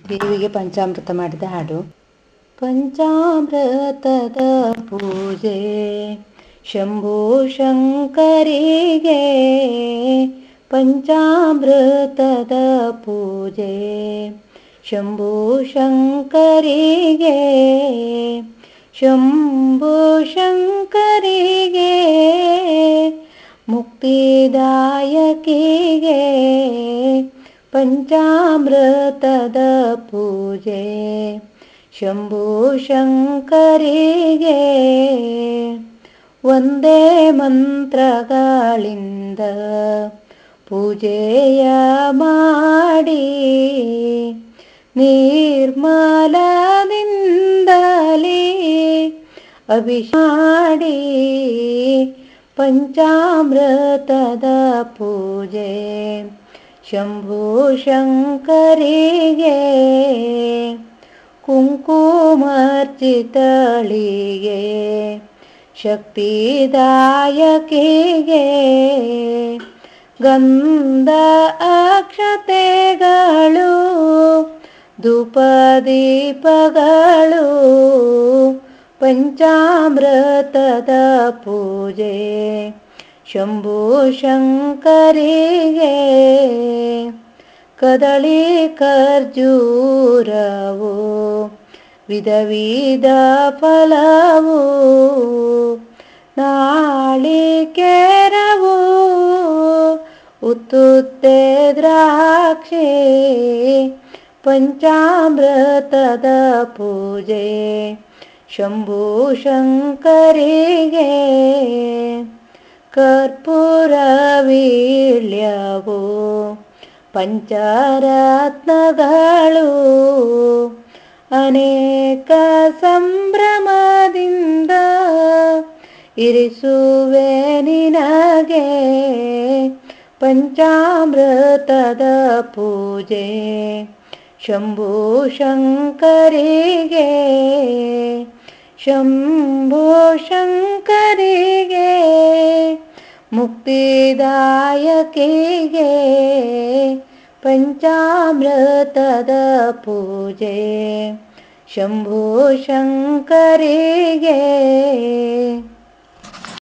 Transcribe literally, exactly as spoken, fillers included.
ದೇವಿಗೆ ಪಂಚಾಮೃತ ಮಾಡಿದ ಹಾಡು. ಪಂಚಾಮೃತದ ಪೂಜೆ ಶಂಭು ಶಂಕರಿಗೆ, ಪಂಚಾಮೃತದ ಪೂಜೆ ಶಂಭು ಶಂಕರಿಗೆ, ಶಂಭು ಶಂಕರಿಗೆ ಮುಕ್ತಿದಾಯಕಿಗೆ ಪಂಚಾಮೃತದ ಪೂಜೆ ಶಂಭು ಶಂಕರಿಗೆ. ಒಂದೇ ಮಂತ್ರಗಳಿಂದ ಪೂಜೆಯ ಮಾಡಿ, ನಿರ್ಮಲದಿಂದಲೇ ಅಭಿಷೇಕ ಮಾಡಿ, ಪಂಚಾಮೃತದ ಪೂಜೆ ಶಂಭು ಶಂಕರಿಗೆ. ಕುಂಕುಮಾರ್ಚಿತಳಿಗೆ ಶಕ್ತಿದಾಯಕಿಗೆ, ಗಂಧ ಅಕ್ಷತೆಗಳು ಧೂಪದೀಪಗಳು ಪಂಚಾಮೃತದ ಪೂಜೆ ಶಂಭು ಶಂಕರಿಗೆ. ಕದಳಿ ಖರ್ಜೂರವು ವಿಧ ವಿಧ ಫಲವು, ನಾಳಿಕೇರವು ಉತ್ತುತ್ತೆ ದ್ರಾಕ್ಷಿ ಪಂಚಾಮೃತದ ಪೂಜೆ ಶಂಭು ಶಂಕರಿಗೆ. ಕರ್ಪೂರ ವೀಳ್ಯವು ಪಂಚರತ್ನಗಳು ಅನೇಕ ಸಂಭ್ರಮದಿಂದ ಇರಿಸುವೆ ನಿನಗೆ, ಪಂಚಾಮೃತದ ಪೂಜೆ ಶಂಭು ಶಂಕರಿಗೆ. ಶಂಭು ಶಂಕರಿಗೆ ಮುಕ್ತಿದಾಯಕಿಗೆ ಪಂಚಾಮೃತದ ಪೂಜೆ ಶಂಭು ಶಂಕರಿಗೆ.